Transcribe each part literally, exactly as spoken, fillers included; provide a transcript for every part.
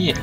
Yeah.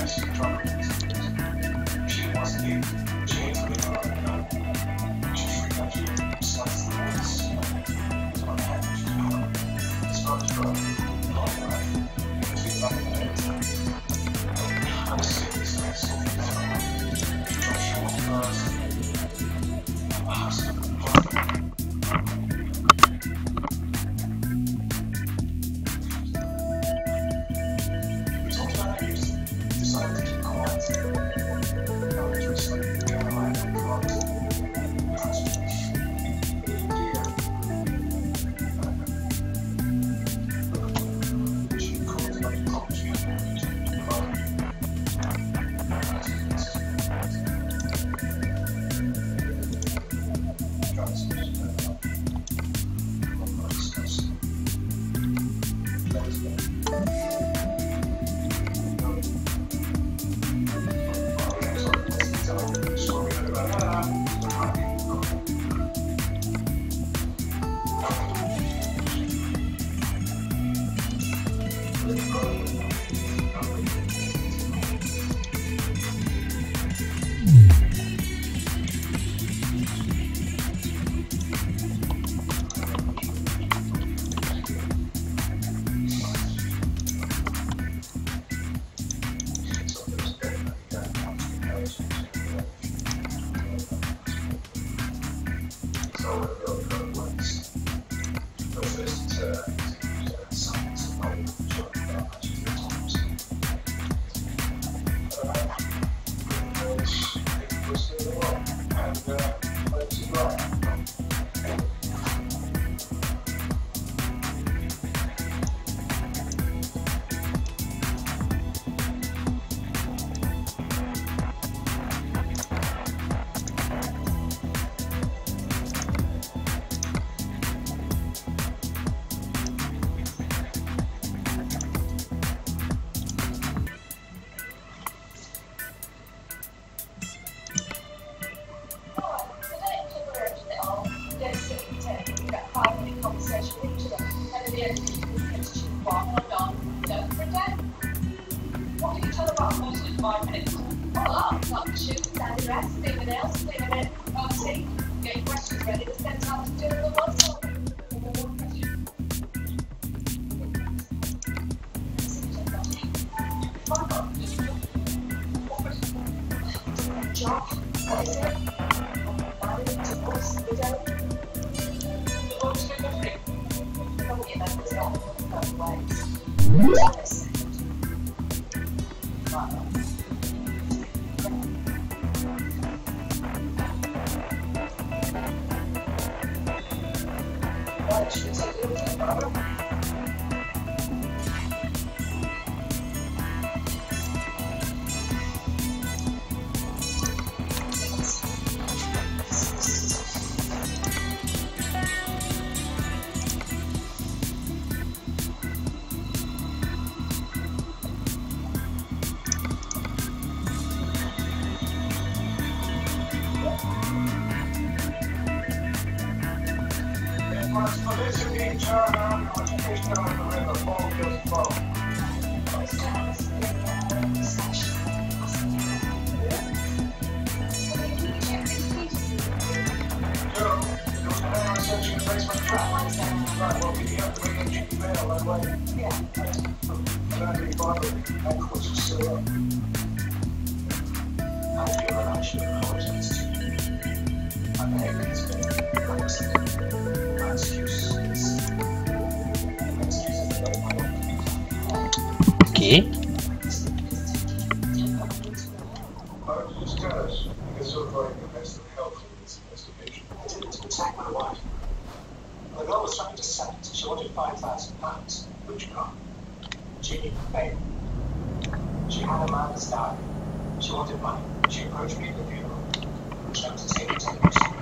Okay. The girl was trying to sell it. She wanted five thousand pounds. Which car? She paid. She had a man died. She wanted money. She approached me at the funeral. She wanted to take it to the museum.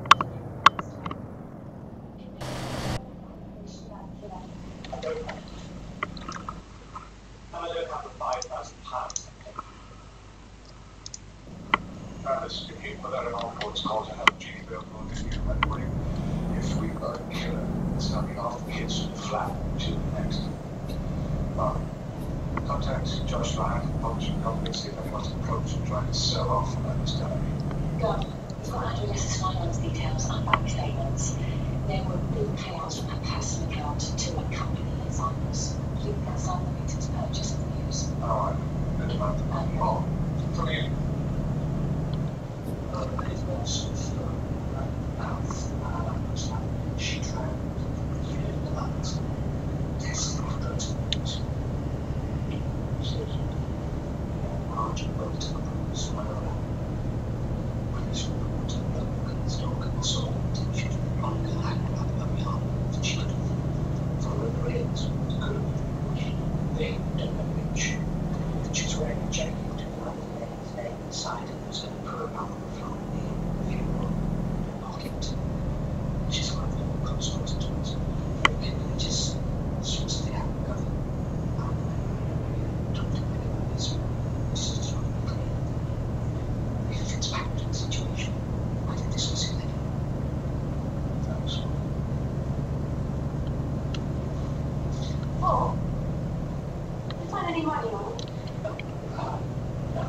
I don't know. And I don't have the five thousand pounds. Alice, if you put that in our board's call to have a G bill on this new memory, if we got a killer, it's not the half the kids from the flat to the next. Um, Contact Josh Ryan, publishing company, see if anyone's approached and trying to sell off Amanda's diary. Good. We've got addresses, finance details, and bank statements. There were big payouts from her personal account to a company in Cyprus. Please get some of the to purchase of the news. Alright, good to know. Oh, coming in. Uh, it was uh, mouth, uh, was like she drowned. You know, the lungs. Testing for proteins. So, yeah, large boat to the bruise, whatever. Police report, milk, and stock, and salt. She was running a hang about the very hard. She could have followed the rails. It could have. They don't know which. She's wearing a jacket with another name's name inside, and there's a program from the funeral pocket. She's one of the consequences to us. Okay, just sorts of the outcome. Don't think about this. This is just really clear. If it fits back to the situation, I think this was it. Thanks. Oh. Did you find any money on it? Uh, no.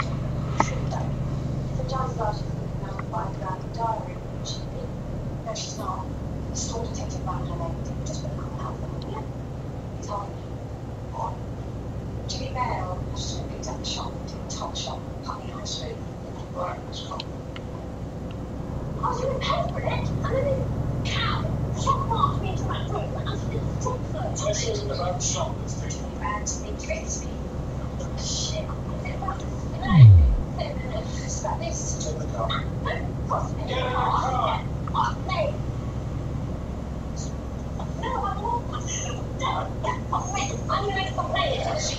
The chances are she's looking now at five grand a diary. She could be. No, she's not. The store detective found her name. Just put a call out for her. Yeah. He's holding me. What? Jimmy Bale has just been picked up the shop, the top shop, Putney High Street. Right, let's go. I was going to pay for it, and then this cow shot past me into that room, and I was in the top first. So this is about shop that's taking Twenty grand to think crispy. Shit. It's about this. Take the car. Cost me. Get in the car. Cost me. No, I won't. Cost me. I'm going to make some players.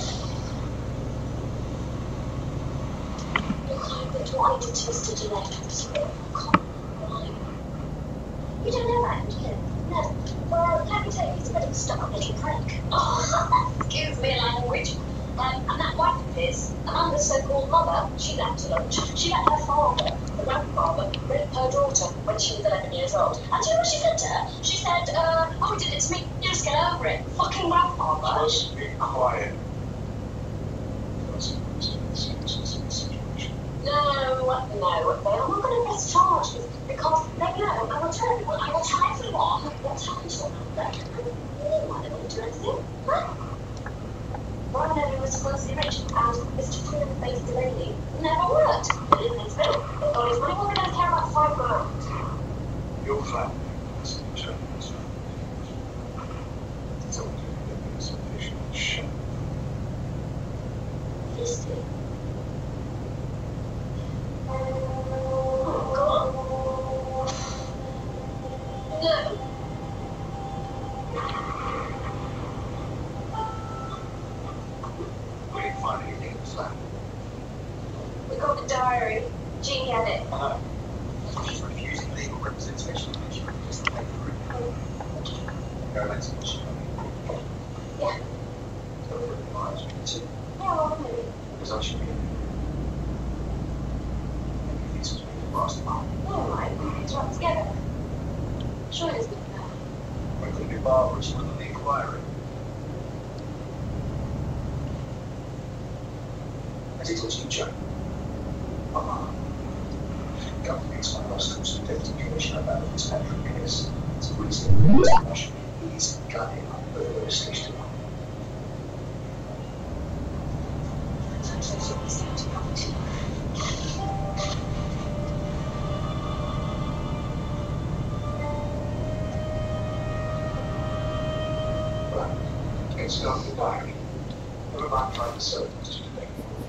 Look, I've been white and twisted to left with this real common. You don't know that, do you? No. Well, let me tell you, it's a bit of a stop-little prank. Oh, excuse me language. Um, and that wife of his, Amanda's so-called mother, she left to lunch. She let her father, the grandfather, rape her daughter when she was eleven years old. And do you know what she said to her? She said, uh, oh, he did it to me. You just get over it. Fucking grandfather. Just be quiet. That's a serious situation. No, no, they are not going to press charges because they know I will tell everyone, I will tell everyone what's happened to Amanda and why they won't do anything. Huh? Brian Levy was supposedly rich and Mister Prune-faced Delaney never worked. They didn't think so. They got his money, what they don't care about five grand. Your family is in charge. So we can get this additional shit. History. Oh, God. No. Where do you find anything in the flat? We got the diary. Jean had it. Uh, He's refusing legal representation. He's refusing to pay for it. Go back to the ship. Yeah. So we're advised to Yeah, well, maybe. because I should be in maybe this was being last month. Never mind. It's right together. Sure it's good now. When could be barbarous with the inquiry? As it was you, Joe. Uh-huh. Companies like us to some deputy commissioner about this Patrick case. It's a reason the Russian he's gunning up the first station. Well, it's not the diary. What about trying to sell it to today?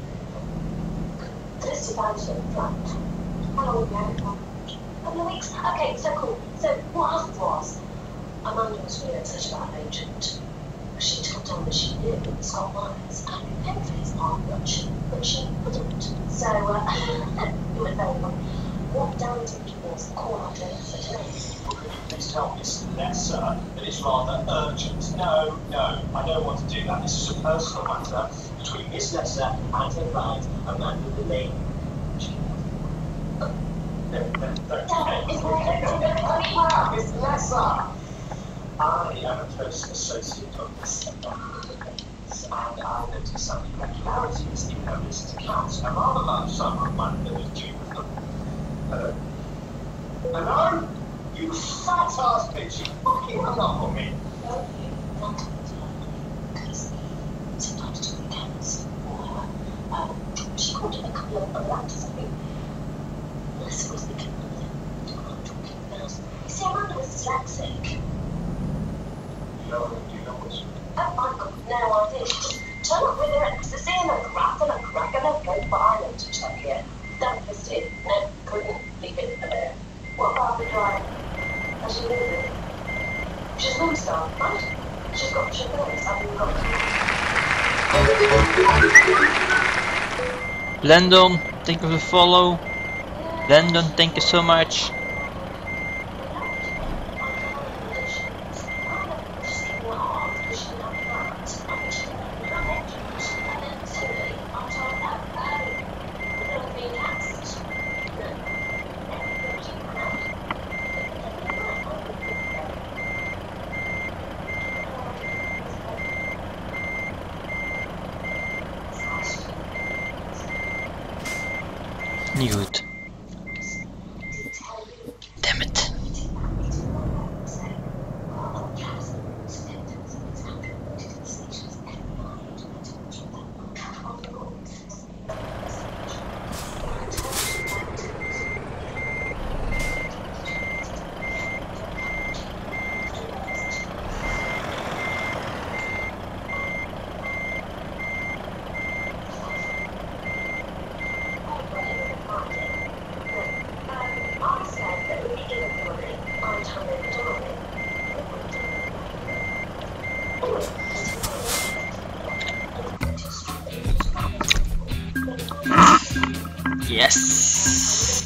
This is Angela flat. How long have you had it for? A couple of weeks? Okay, so cool. So what happened was, Amanda was really upset about an agent. She told him that she knew Scott Myers and he paid for his part, but she, but she wouldn't. So, uh, it went very well. What Dan did was call our for today. please tell Mister Lesser that it's rather urgent. No, no, I don't want to do that. This is a personal matter between Miss Lesser and her client, Amanda Delaney. No, no, no. Dan, it's more Miss Lesser! I am a close associate of Miss and I noticed some irregularities in her recent accounts, a rather large sum of money that was due with them. Hello? Hello? You fat ass bitch, you fucking hung up on me. No, you want to because sometimes to weekends or um, she called it a couple of overlaps, I think. Unless it was the kid with the talking about. You see, Amanda was dyslexic. You know, do you know what's... Oh, I've got no idea. She just turned up with her ecstasy and a grass and a crack and a go violent to check it. Don't twist it. No, couldn't leave it there. What about the drive? How's she living? She's a star, right? She's got children, having got Landon, thank you for the follow. Landon, thank you so much. Niet goed. Damn it. Yes.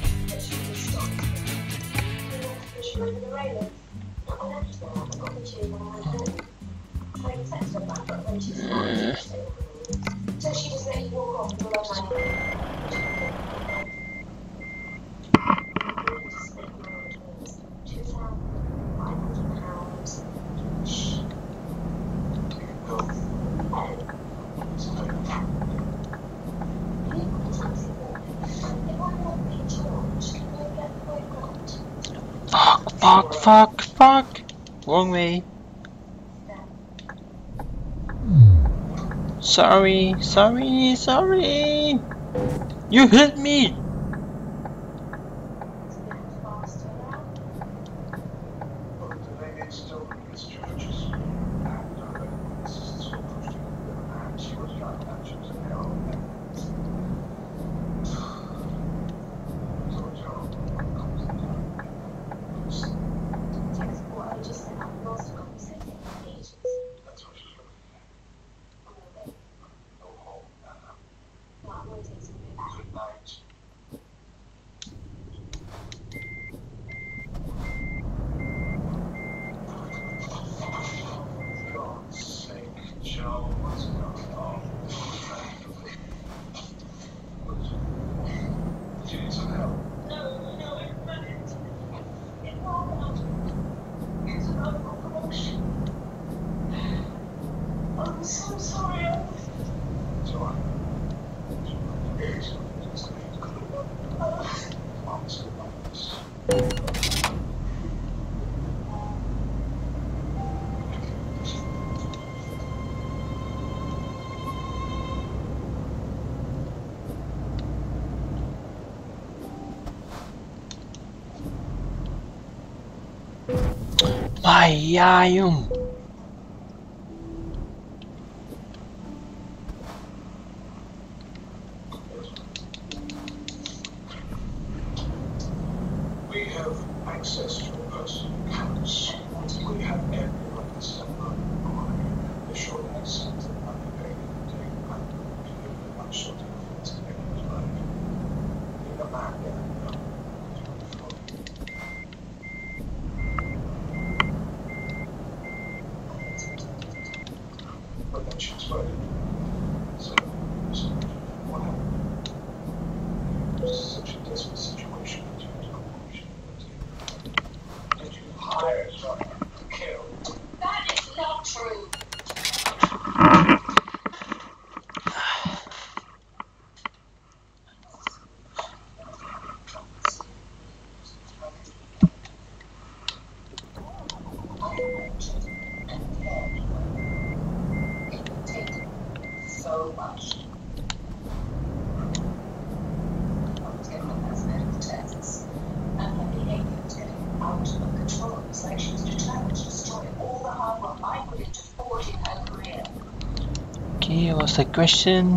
Mm. So she just let you walk off the road. Fuck, fuck, fuck, fuck. Wrong way. Sorry, sorry, sorry. You hit me. I'm so sorry. It's alright. Maar ja, jong. We have access to personal accounts. We have everyone's number on the short accent and underpaid and take back to give much sort of offense to anyone's life. In a man there, but then she's worried. So, so what happened? It was such a desperate situation in terms of abortion. Did you hire someone to kill? That is not true. much. I was getting on those medical tests, and her behaviour was getting out of control. It was like she was determined to destroy all the hard work I put into forging her career. Okay, what's the question?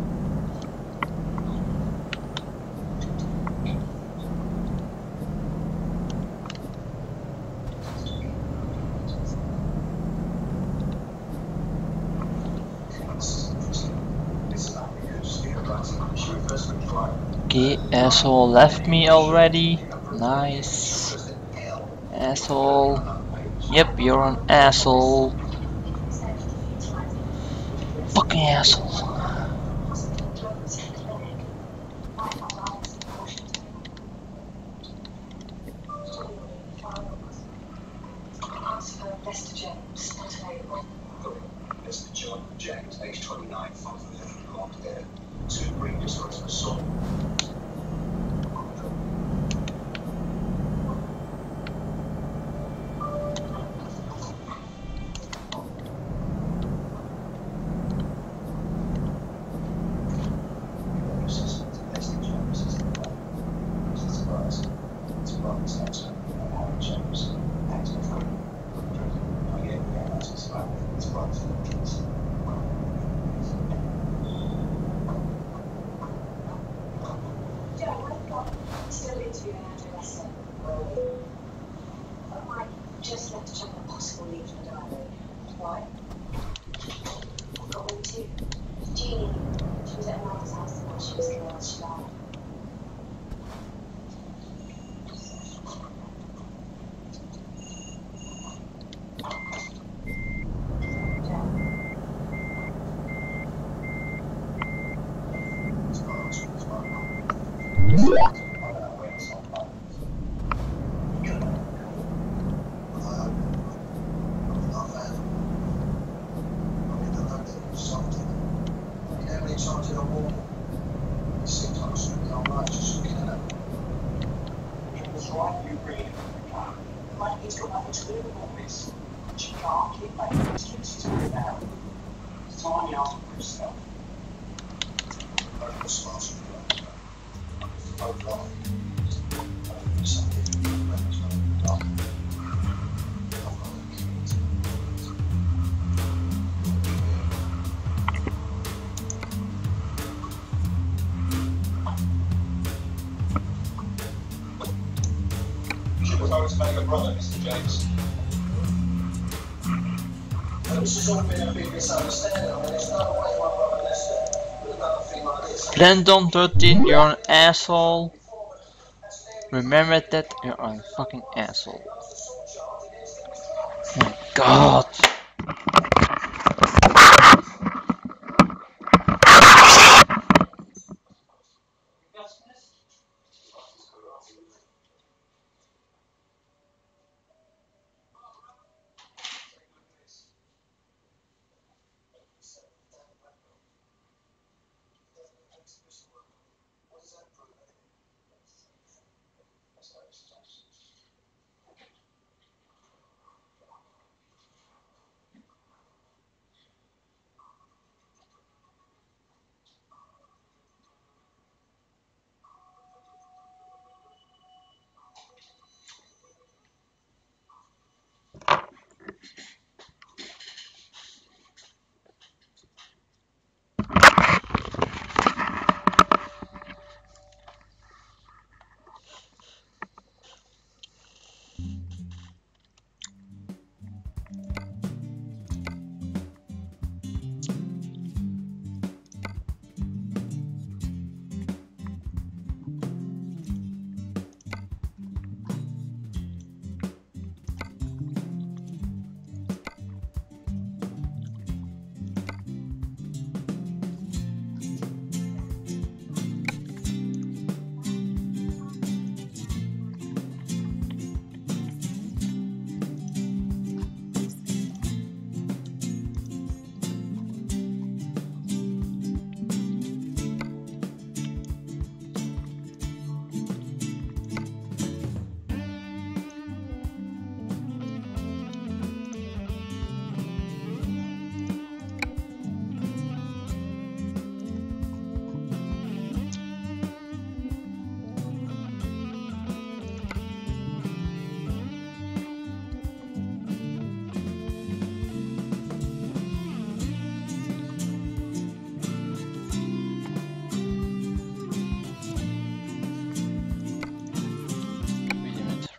Okay, asshole left me already. Nice. Asshole. Yep, you're an asshole. Fucking asshole. Mister James, not available. Mister John James, age twenty-nine, father of eleven blonde hair, two previous husbands, son. Still interviewing Andrew Lester. I might just left to check on a possible lead for the diary. Why? I've got one too. Jeannie. She was at her mother's house the night she was killed. She died. He's got nothing to do with all this. She can't keep making excuses for it now. It's time he asked for himself. To make a brother, Mister James. This has all been a big misunderstanding. I mean, there's no way my brother Lester would have done a thing like this. Brandon thirteen, you're an asshole. Remember that you're a fucking asshole. Oh my god.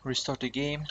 Restart the game.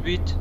bit.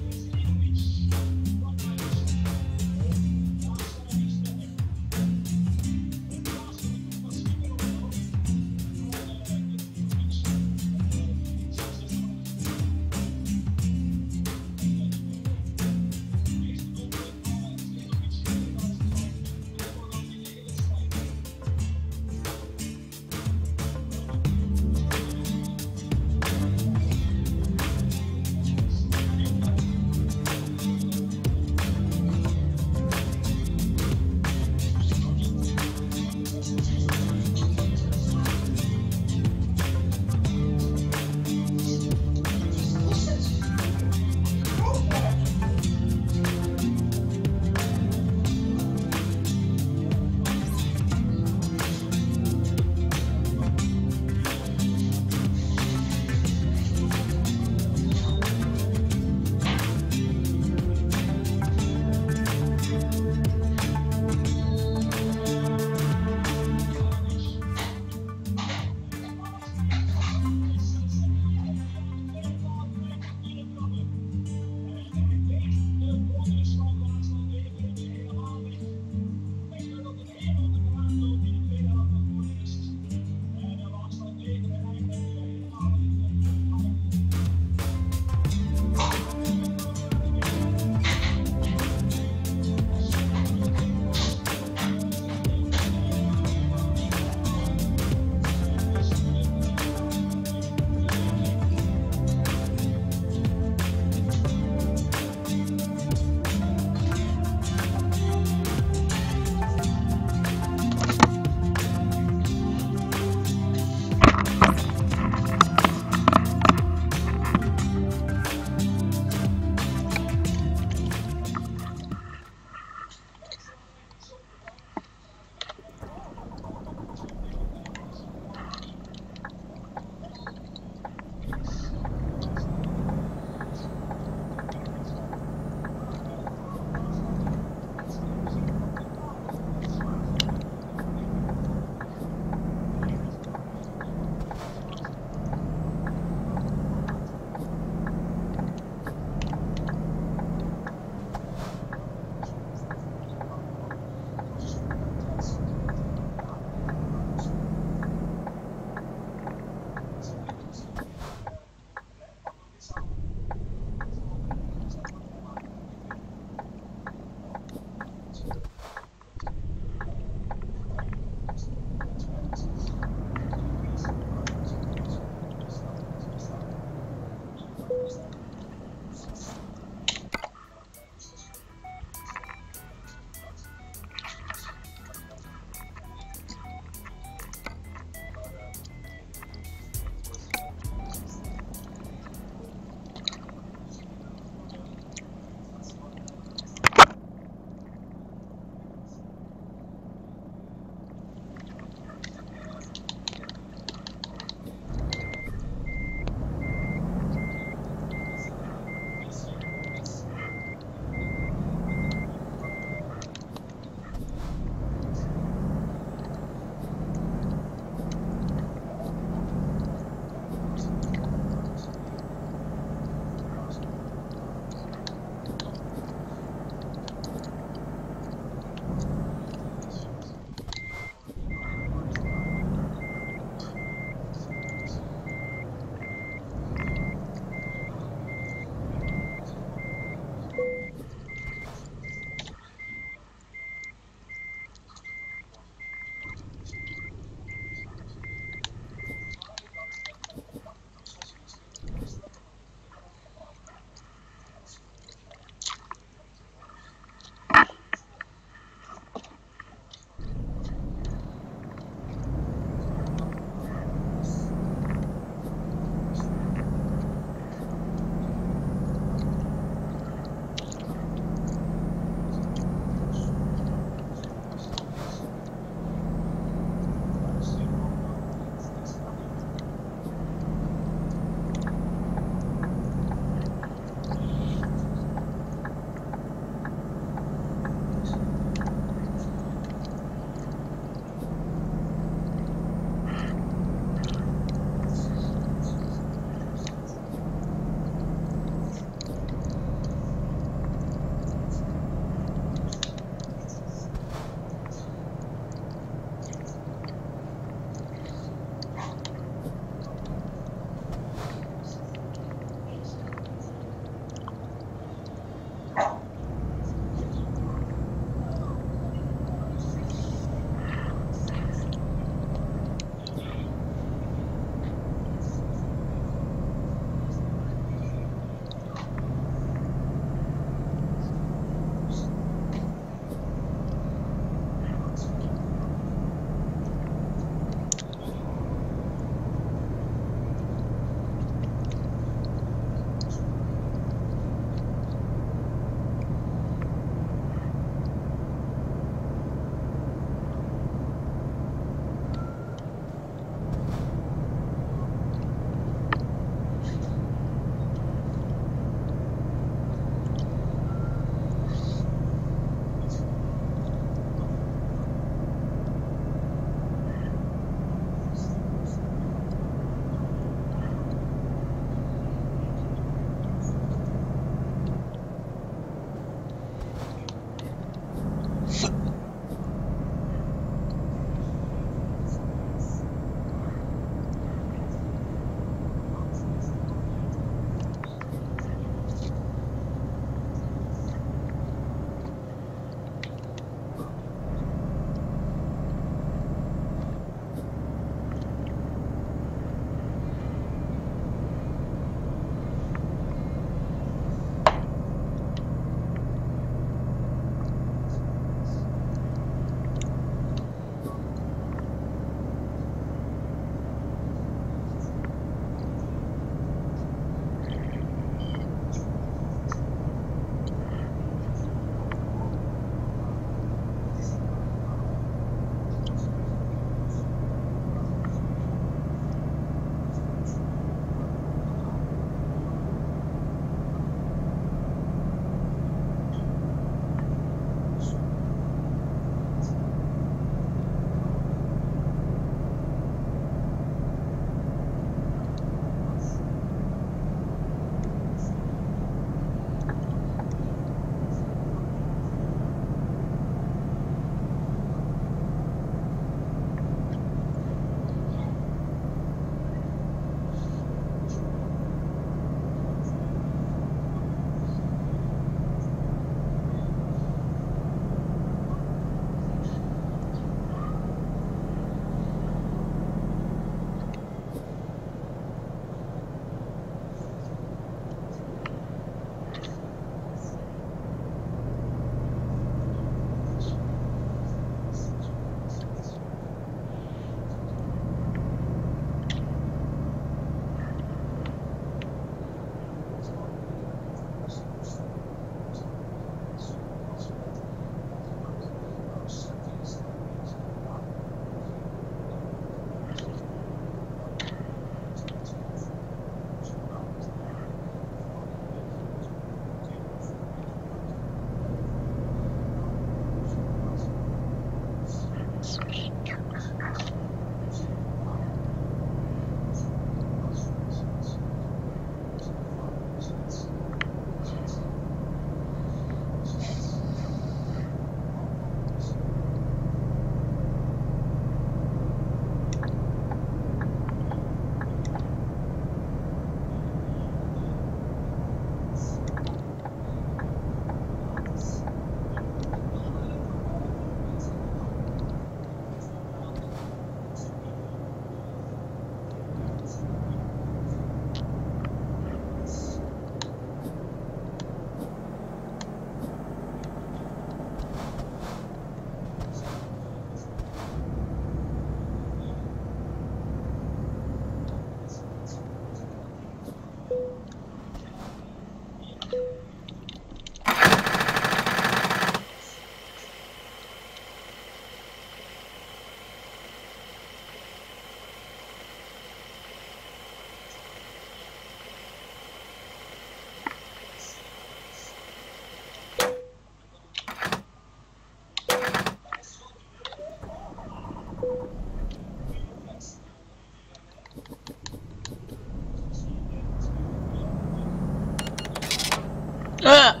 Ah!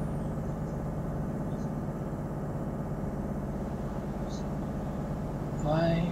Why?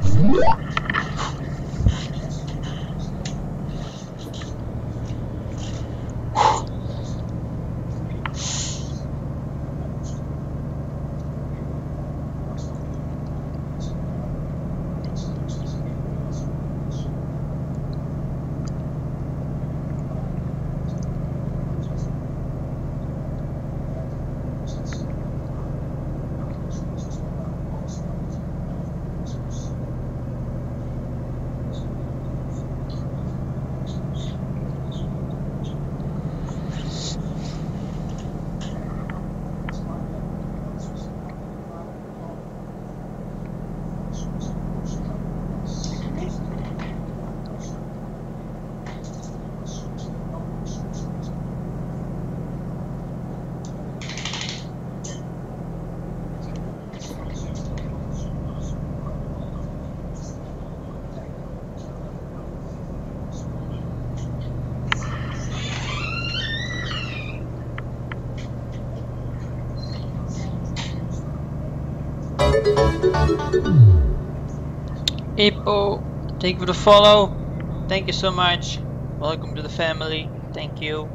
Hippo, thank you for the follow. Thank you so much. Welcome to the family. Thank you.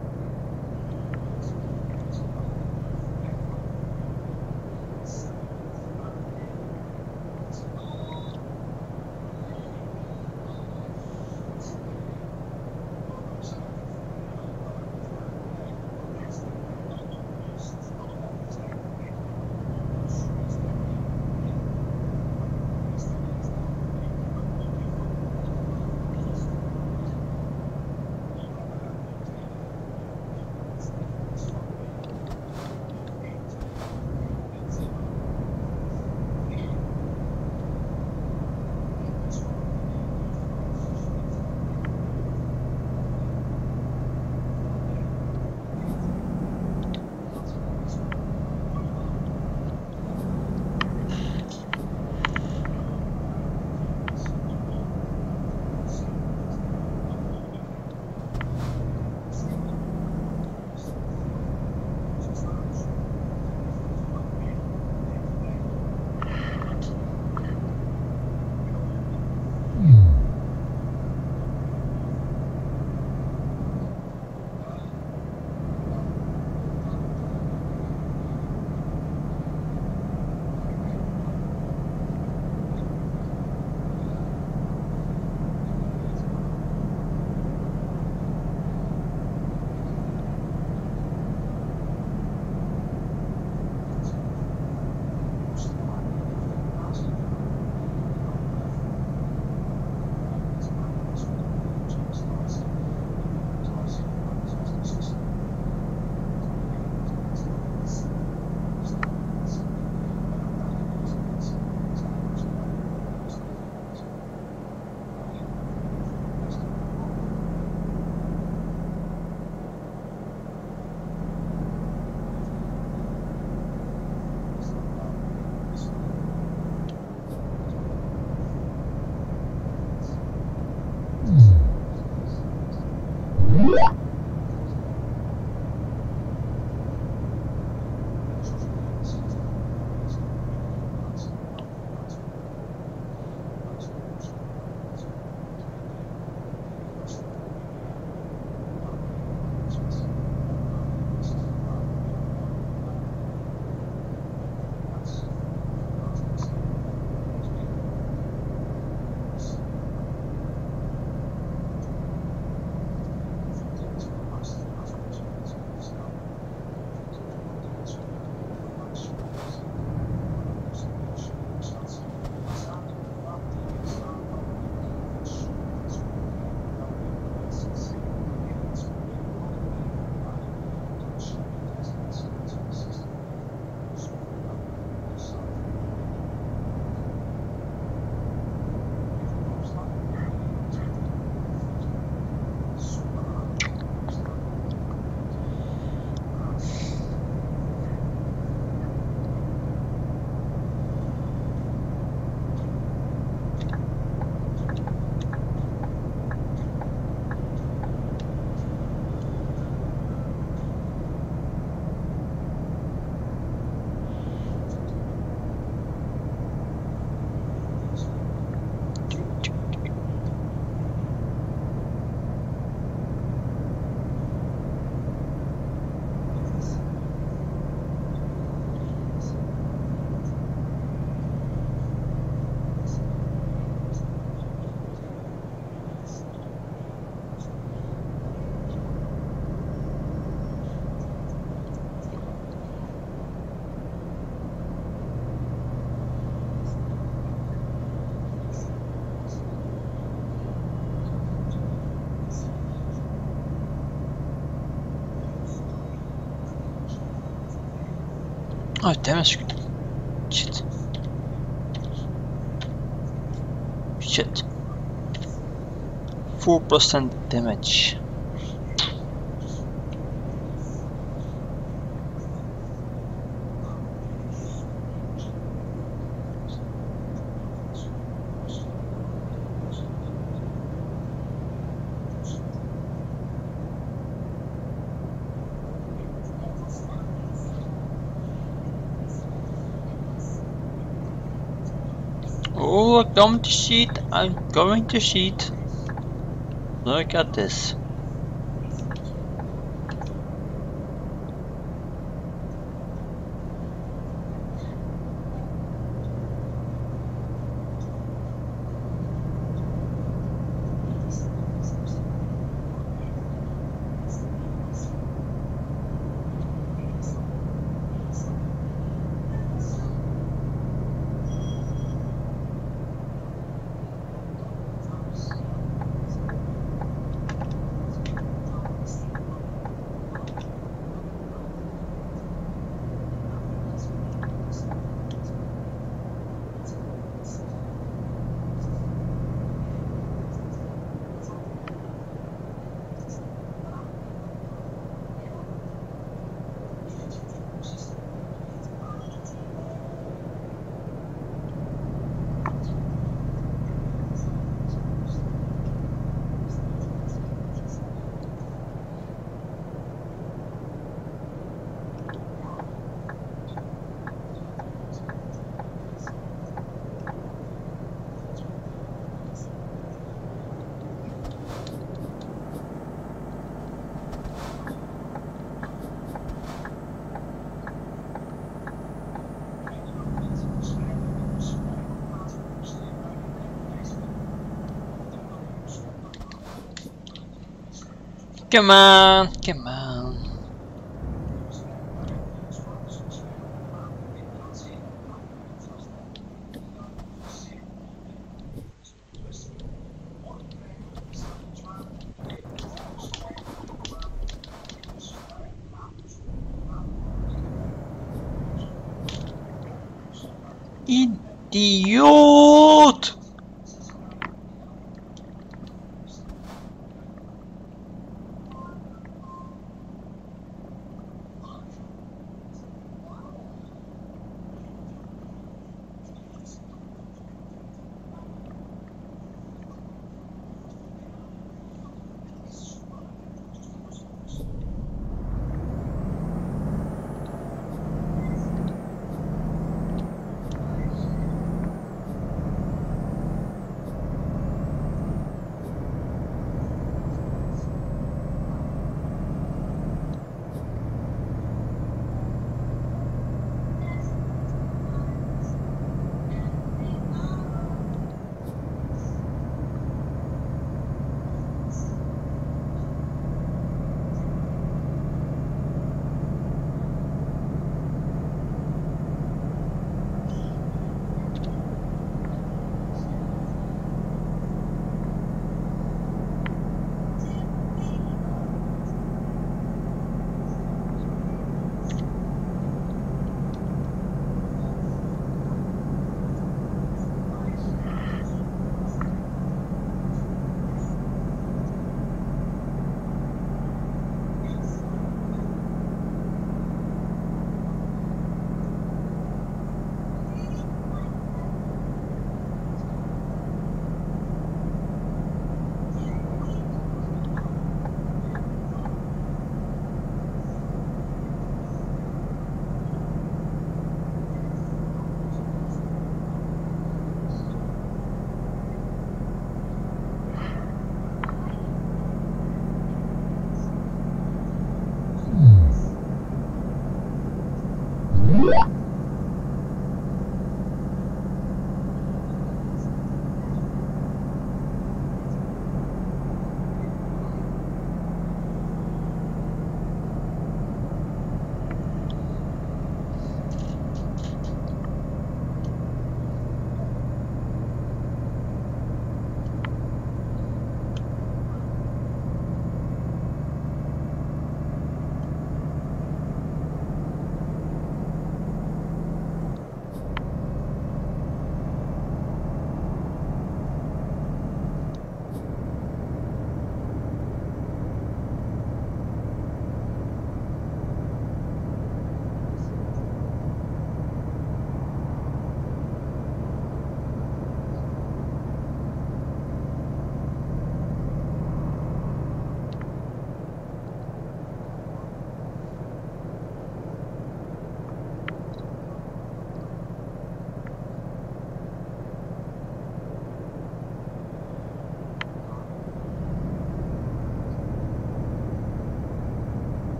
Oh, damage. Shit. Shit. four percent damage. Oh, I'm going to shoot. I'm going to shoot. Look at this. Come on, come on. Idiot!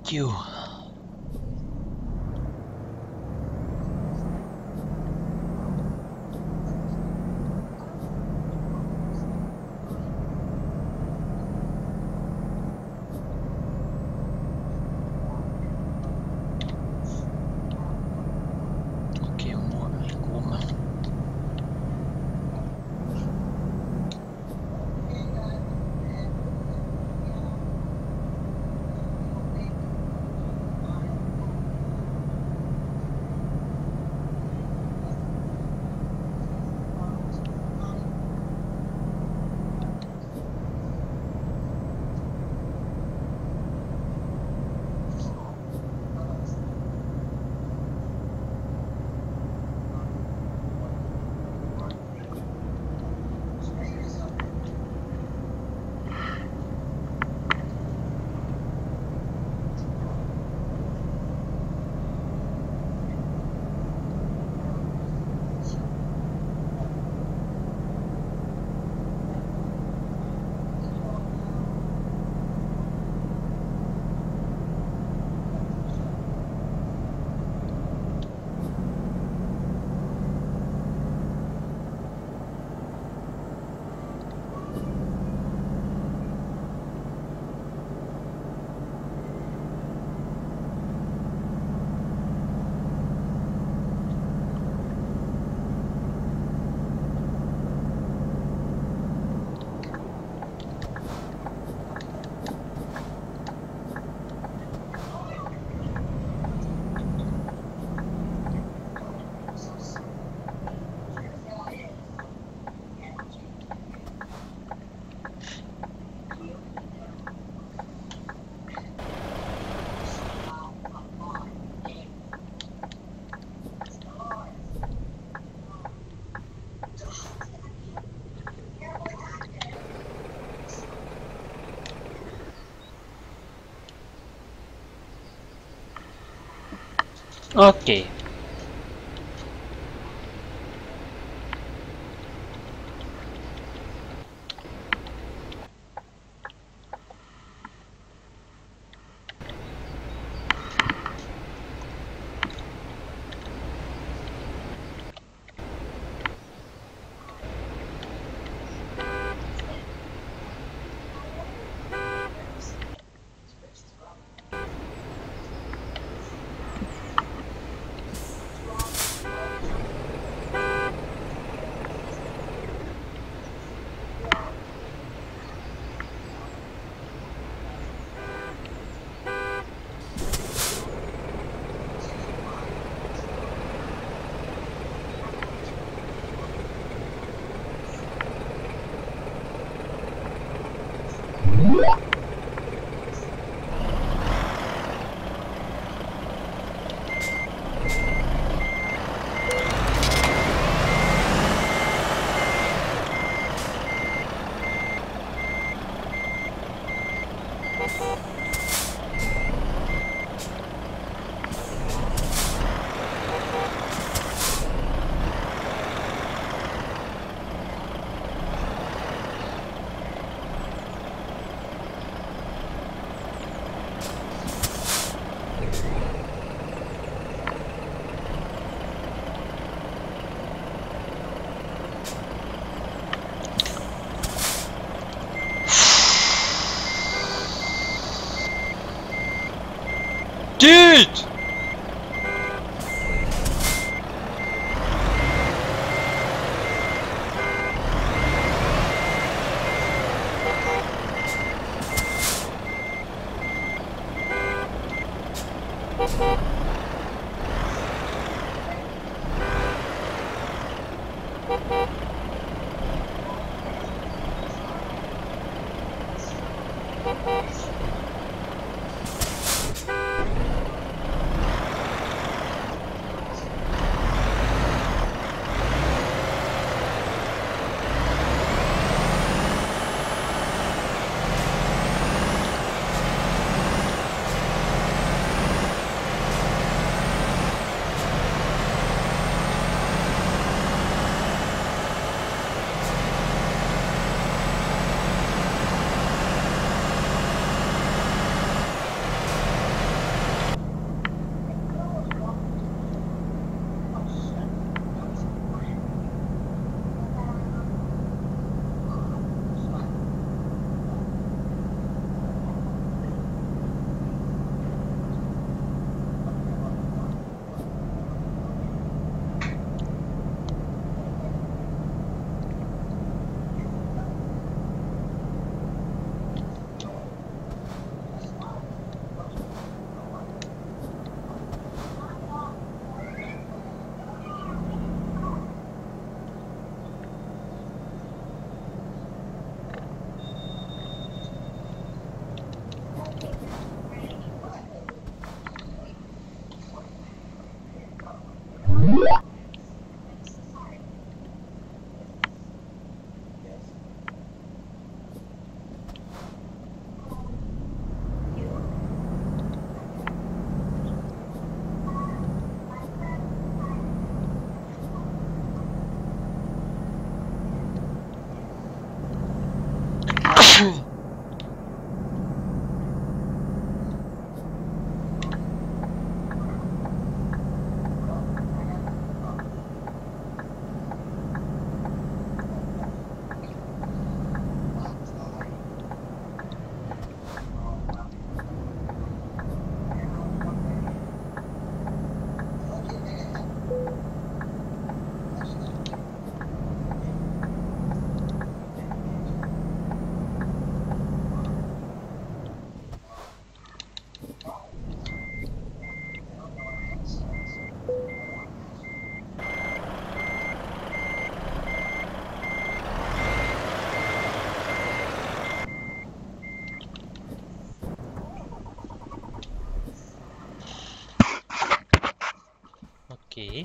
Thank you. Okej, hon mår väl komma. Okej. Dude! Okay.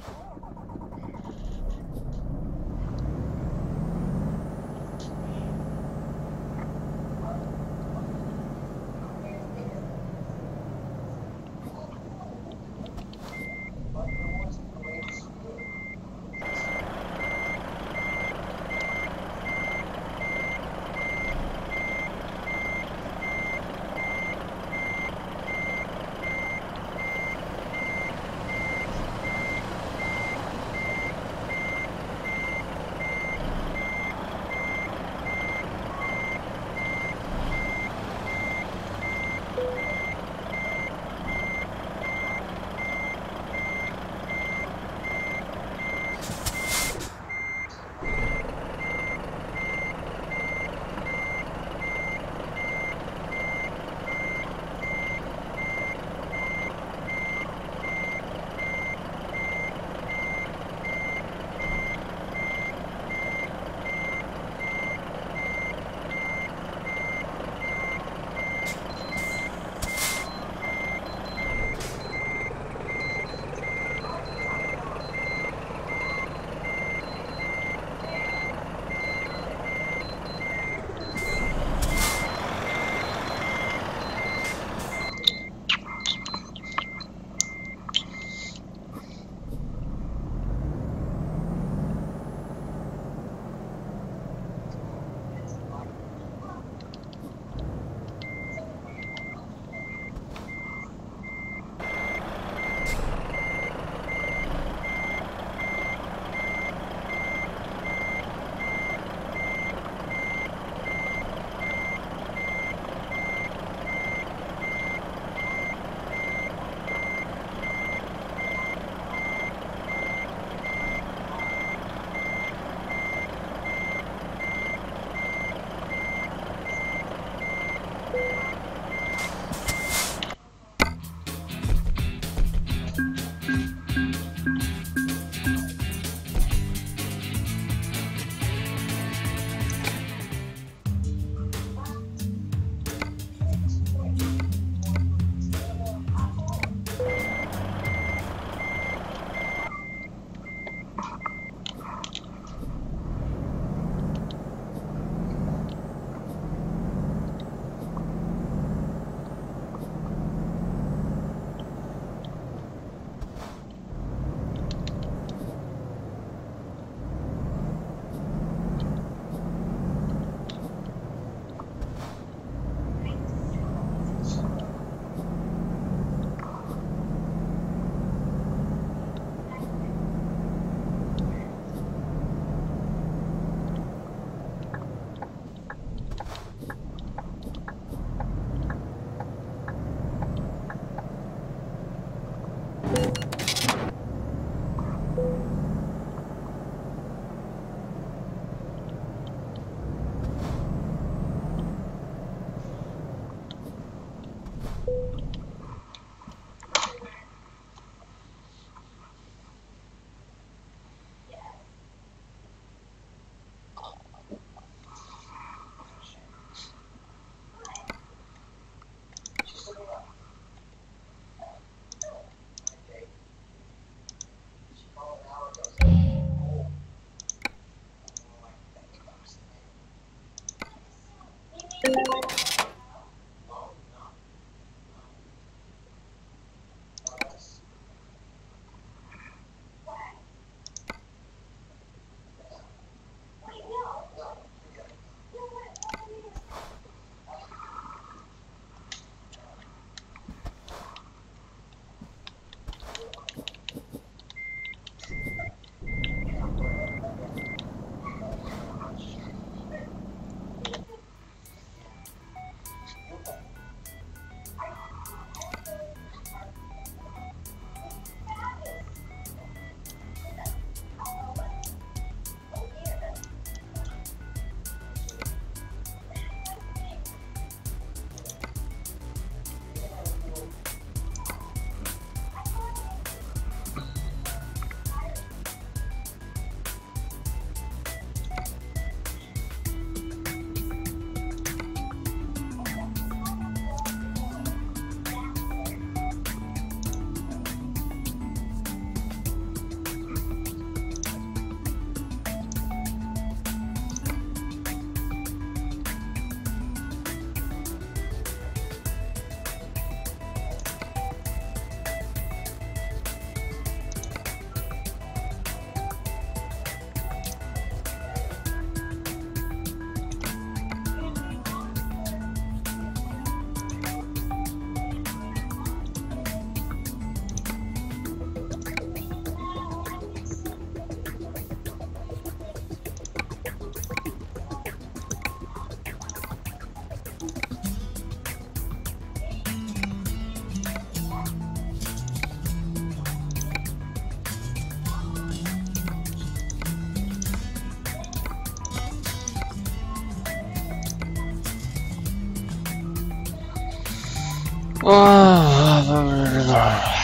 Oh.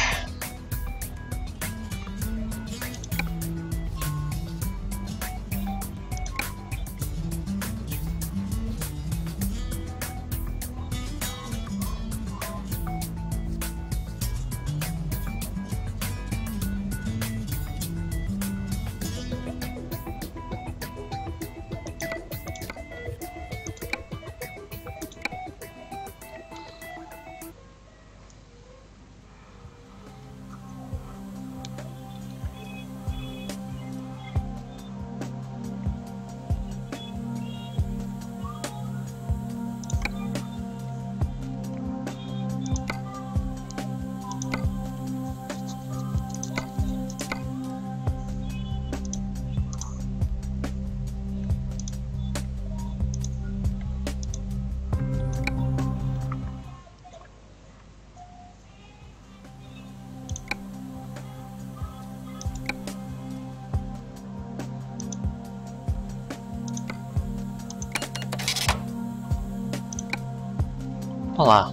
Voilà.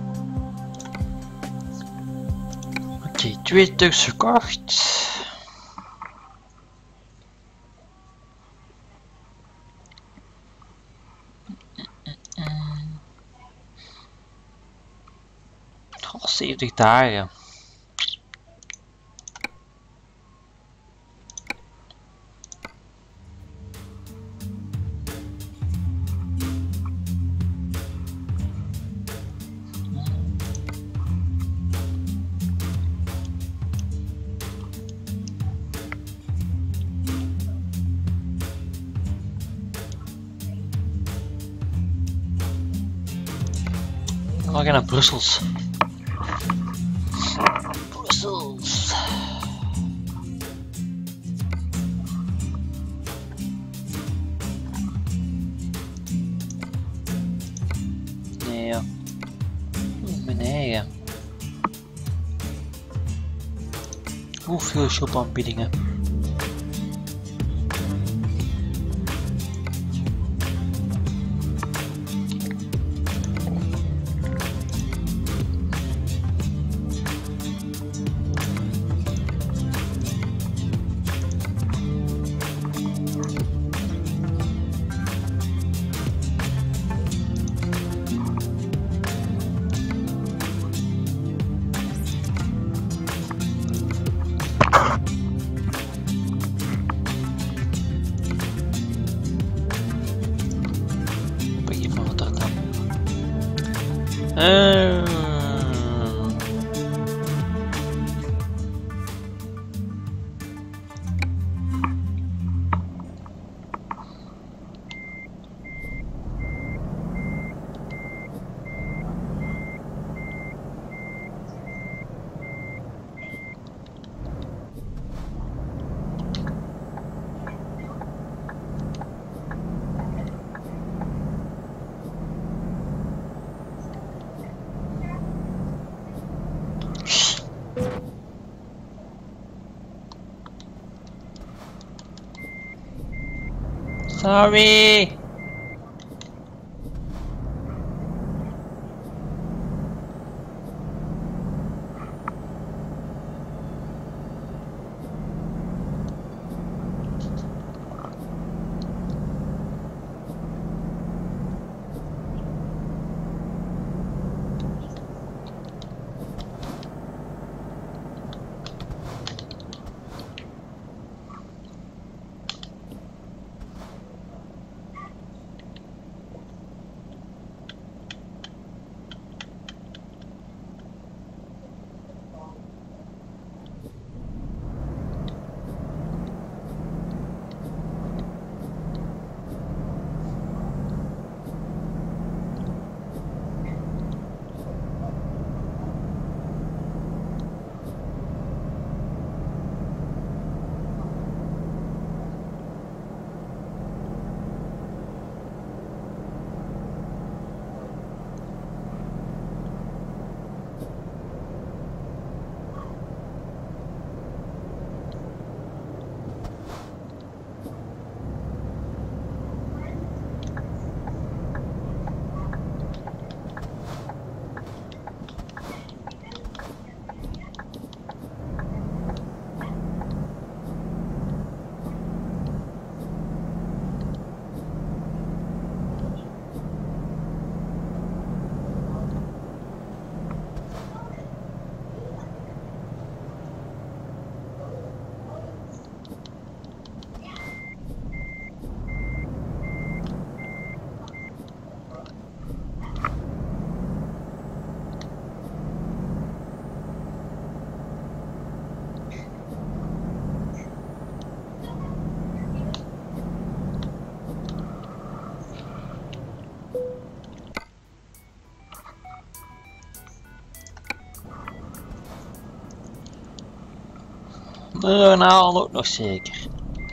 Oké, okay, twee stuks verkocht. Oh, zeventig dagen. We gaan naar Brussels. Brussels. Nee, ja. Mijn eigen. Hoeveel shopaanbiedingen? Uh... Sorry. We halen ook nog zeker.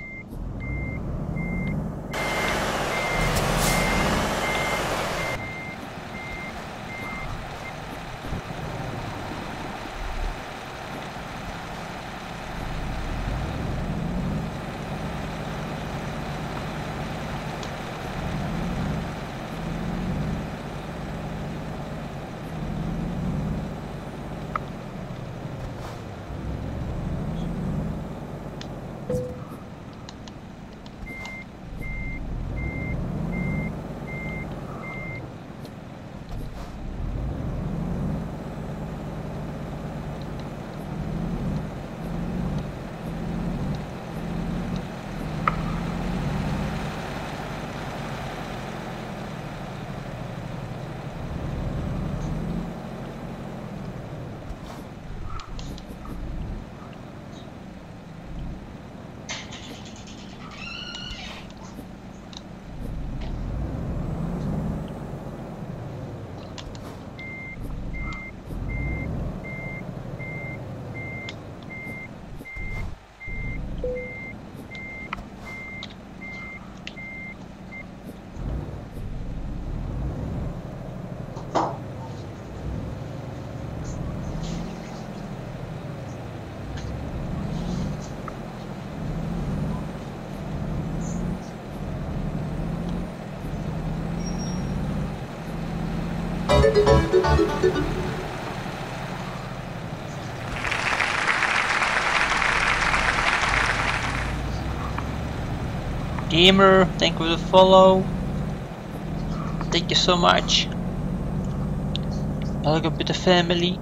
Gamer, thank you for the follow. Thank you so much. Welcome to the family.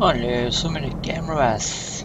Oh no, so many cameras.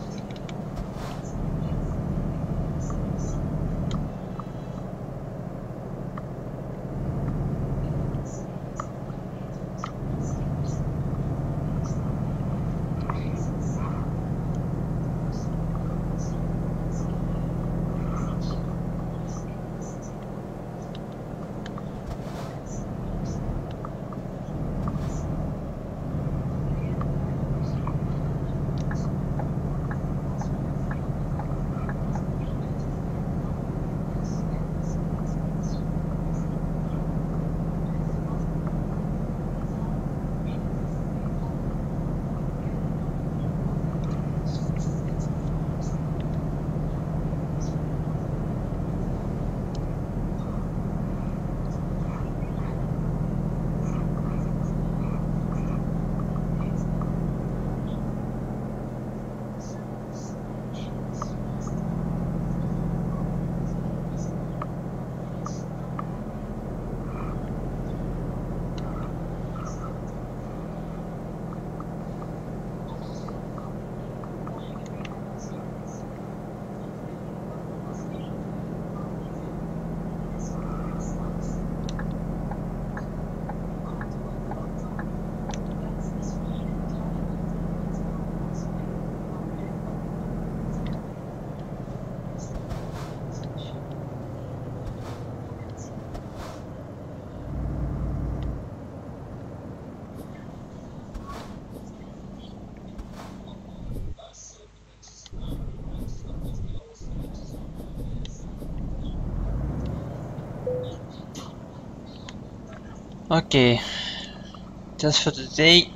Okay, just for today.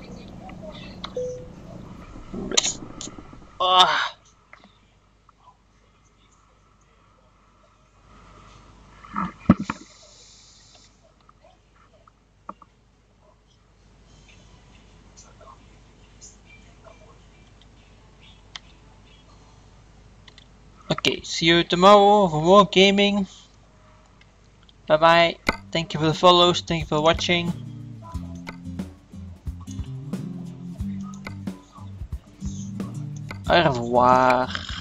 Rest. Ah. Okay, see you tomorrow for more gaming. Bye bye. Thank you for the follows. Thank you for watching. Au revoir.